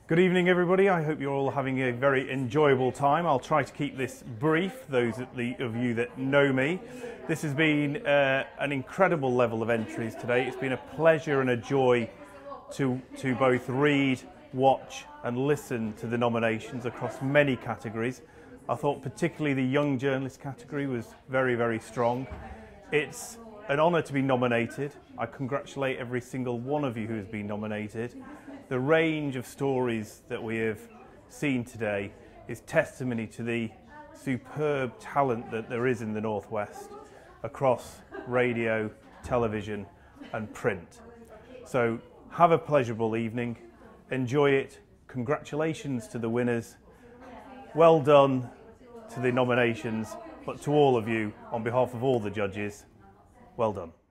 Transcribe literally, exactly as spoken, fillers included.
Good evening, everybody. I hope you're all having a very enjoyable time. I'll try to keep this brief, those of you that know me. This has been uh, an incredible level of entries today. It's been a pleasure and a joy to, to both read, watch and listen to the nominations across many categories. I thought particularly the Young Journalist category was very, very strong. It's an honour to be nominated. I congratulate every single one of you who has been nominated. The range of stories that we have seen today is testimony to the superb talent that there is in the Northwest across radio, television and print. So have a pleasurable evening, enjoy it, congratulations to the winners, well done to the nominations, but to all of you, on behalf of all the judges, well done.